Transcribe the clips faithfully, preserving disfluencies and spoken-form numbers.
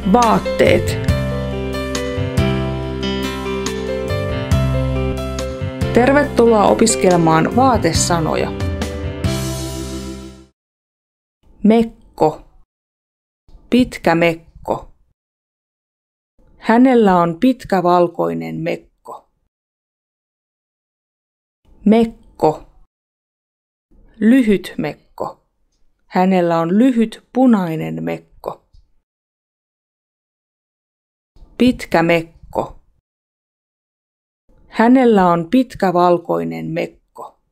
Vaatteet. Tervetuloa opiskelemaan vaatesanoja. Mekko. Pitkä mekko. Hänellä on pitkä valkoinen mekko. Mekko. Lyhyt mekko. Hänellä on lyhyt punainen mekko. Pitkä mekko. Hänellä on pitkä valkoinen mekko.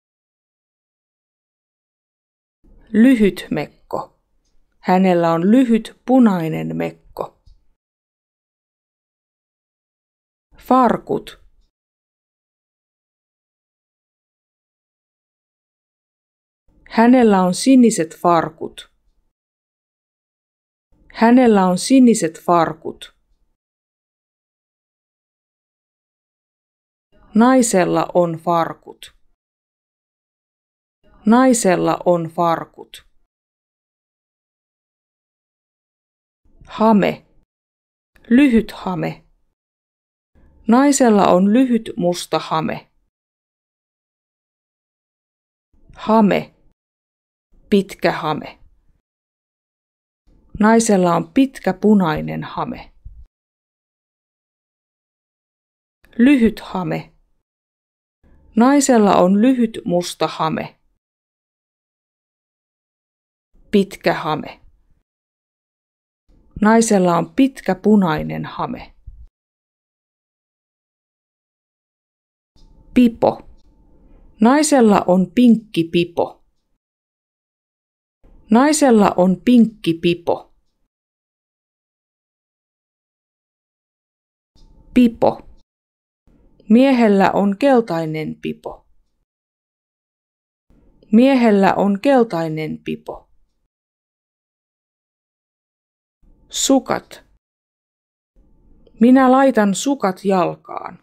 Lyhyt mekko. Hänellä on lyhyt punainen mekko. Farkut. Hänellä on siniset farkut. Hänellä on siniset farkut. Naisella on farkut. Naisella on farkut. Hame. Lyhyt hame. Naisella on lyhyt musta hame. Hame. Pitkä hame. Naisella on pitkä punainen hame. Lyhyt hame. Naisella on lyhyt musta hame. Pitkä hame. Naisella on pitkä punainen hame. Pipo. Naisella on pinkki pipo. Naisella on pinkki pipo. Pipo. Miehellä on keltainen pipo. Miehellä on keltainen pipo. Sukat. Minä laitan sukat jalkaan.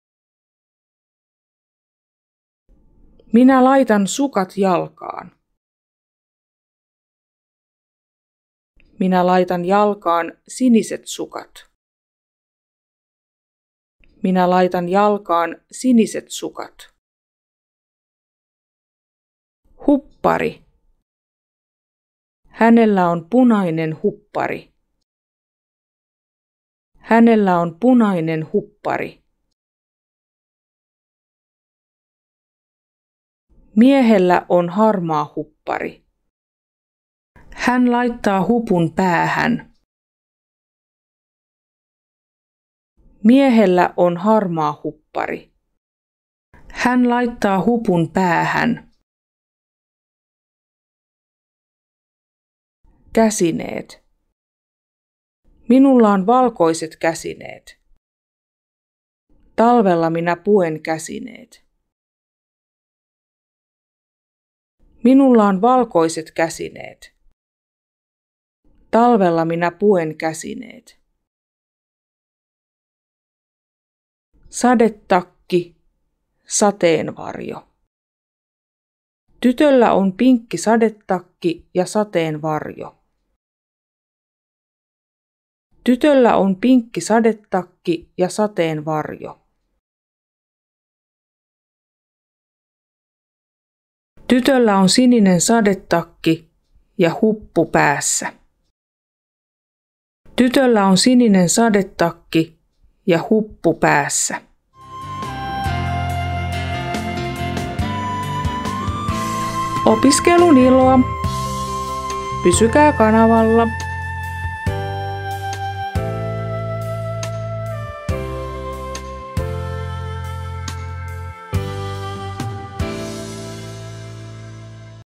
Minä laitan sukat jalkaan. Minä laitan jalkaan siniset sukat. Minä laitan jalkaan siniset sukat. Huppari. Hänellä on punainen huppari. Hänellä on punainen huppari. Miehellä on harmaa huppari. Hän laittaa hupun päähän. Miehellä on harmaa huppari. Hän laittaa hupun päähän. Käsineet. Minulla on valkoiset käsineet. Talvella minä puen käsineet. Minulla on valkoiset käsineet. Talvella minä puen käsineet. Sadetakki, sateenvarjo. Tytöllä on pinkki sadetakki ja sateenvarjo. Tytöllä on pinkki sadetakki ja sateenvarjo. Tytöllä on sininen sadetakki ja huppu päässä. Tytöllä on sininen sadetakki ja huppu päässä. Opiskelun iloa. Pysykää kanavalla.